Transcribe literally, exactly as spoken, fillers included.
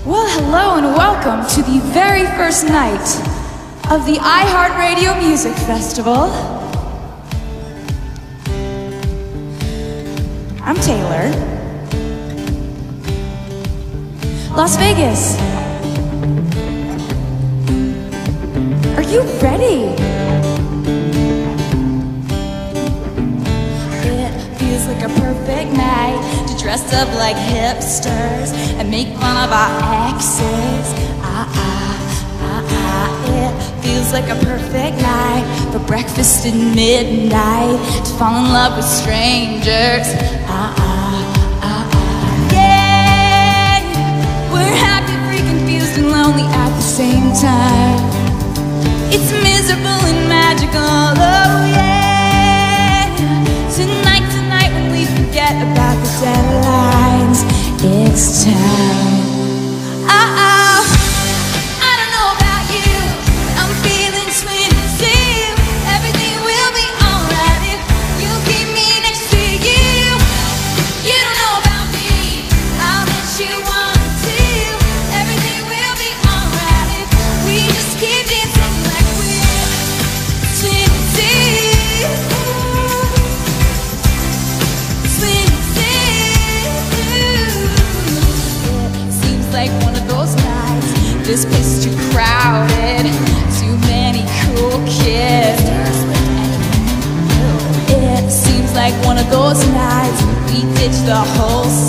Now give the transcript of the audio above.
Well, hello and welcome to the very first night of the iHeartRadio Music Festival. I'm Taylor. Las Vegas. Are you ready? It feels like a perfect night to dress up like hipsters and make fun of our exes. Ah, ah, ah, ah. It feels like a perfect night for breakfast at midnight, to fall in love with strangers. Ah, ah, ah, ah. Yeah, we're happy, free, confused, and lonely at the same time. It's miserable and magical, oh yeah. Tonight, tonight, when we forget about the deadlines, it's time. Uh-oh, I don't know about you, I'm feeling twenty-two. Everything will be alright if you keep me next to you. You don't know about me, I'll bet you want to. Everything will be alright if we just keep dancing like we're twenty-two. Like one of those nights, this place too crowded, too many cool kids. It seems like one of those nights we ditch the whole